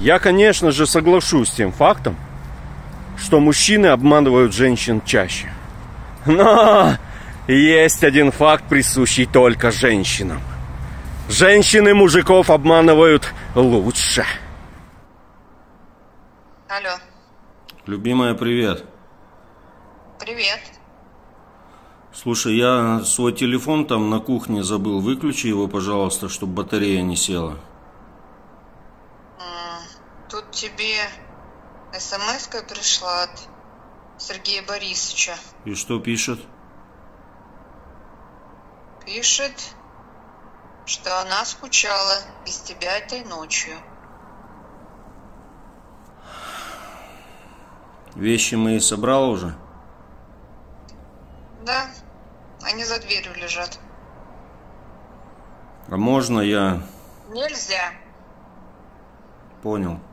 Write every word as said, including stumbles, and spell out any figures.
Я, конечно же, соглашусь с тем фактом, что мужчины обманывают женщин чаще. Но есть один факт, присущий только женщинам. Женщины мужиков обманывают лучше. Алло. Любимая, привет. Привет. Слушай, я свой телефон там на кухне забыл. Выключи его, пожалуйста, чтобы батарея не села. Тут тебе смс-ка пришла от Сергея Борисовича. И что пишет? Пишет, что она скучала без тебя этой ночью. Вещи мои собрала уже? Да, они за дверью лежат. А можно я... Нельзя. Понял.